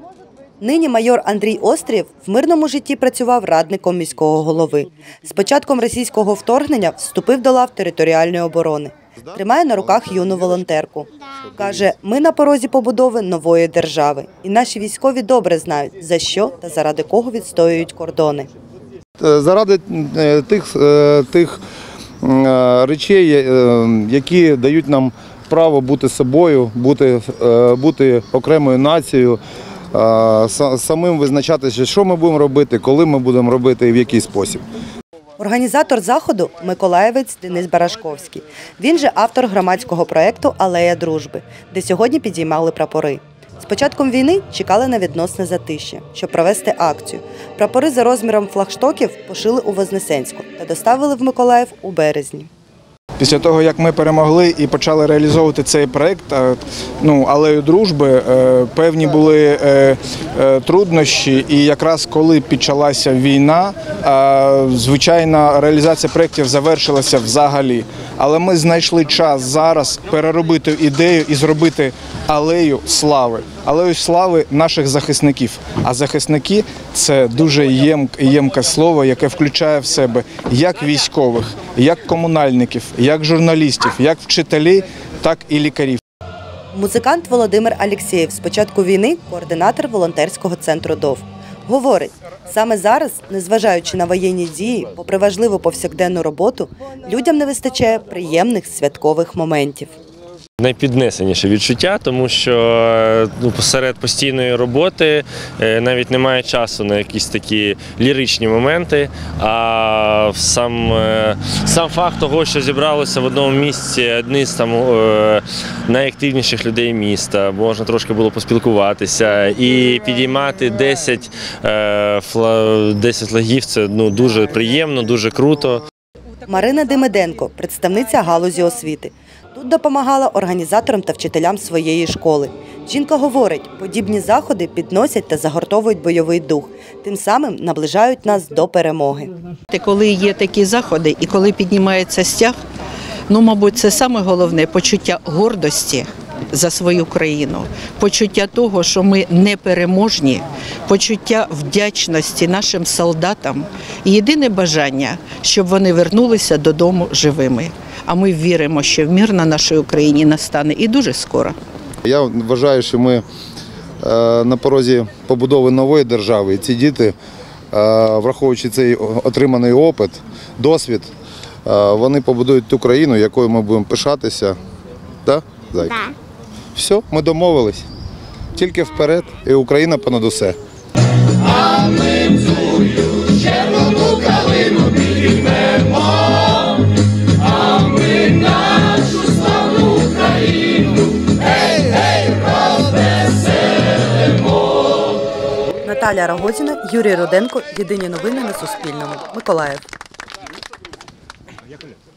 Нині майор Андрій Острів в мирному житті працював радником міського голови. З початком російського вторгнення вступив до лав територіальної оборони. Тримає на руках юну волонтерку. Каже, ми на порозі побудови нової держави. І наші військові добре знають, за що та заради кого відстоюють кордони. Заради тих речей, які дають нам право бути собою, бути окремою нацією, самим визначатися, що ми будемо робити, коли ми будемо робити і в який спосіб. Організатор заходу – миколаївець Денис Барашковський. Він же автор громадського проєкту «Алея дружби», де сьогодні підіймали прапори. З початком війни чекали на відносне затишя, щоб провести акцію. Прапори за розміром флагштоків пошили у Вознесенську та доставили в Миколаїв у березні. Після того, як ми перемогли і почали реалізовувати цей проєкт «Алею дружби», певні були труднощі. І якраз коли почалася війна, звичайно, реалізація проєктів завершилася взагалі. Але ми знайшли час зараз переробити ідею і зробити алею слави. Алею слави наших захисників. А захисники – це дуже ємке слово, яке включає в себе як військових, як комунальників, як журналістів, як вчителів, так і лікарів. Музикант Володимир Алєксєєв з початку війни – координатор волонтерського центру ДОВ. Говорить, саме зараз, незважаючи на воєнні дії, попри важливу повсякденну роботу, людям не вистачає приємних святкових моментів. Найпіднесеніше відчуття, тому що посеред постійної роботи навіть немає часу на якісь такі ліричні моменти, а сам факт того, що зібралося в одному місці одні з найактивніших людей міста, можна трошки було поспілкуватися і підіймати 10 флагів – це дуже приємно, дуже круто. Марина Демиденко – представниця галузі освіти. Тут допомагала організаторам та вчителям своєї школи. Жінка говорить, подібні заходи підносять та загортовують бойовий дух, тим самим наближають нас до перемоги. Коли є такі заходи і коли піднімається стяг, мабуть, це саме головне – почуття гордості за свою країну, почуття того, що ми непереможні, почуття вдячності нашим солдатам і єдине бажання, щоб вони вернулися додому живими. А ми віримо, що мир на нашій Україні настане і дуже скоро. Я вважаю, що ми на порозі побудови нової держави. І ці діти, враховуючи цей отриманий опит, досвід, вони побудують ту країну, якою ми будемо пишатися. Так, зайка? Так. Все, ми домовились. Тільки вперед, і Україна понад усе. А ми цю червону калину підіймемо. Наталія Рогозіна, Юрій Руденко. Єдині новини на Суспільному. Миколаїв.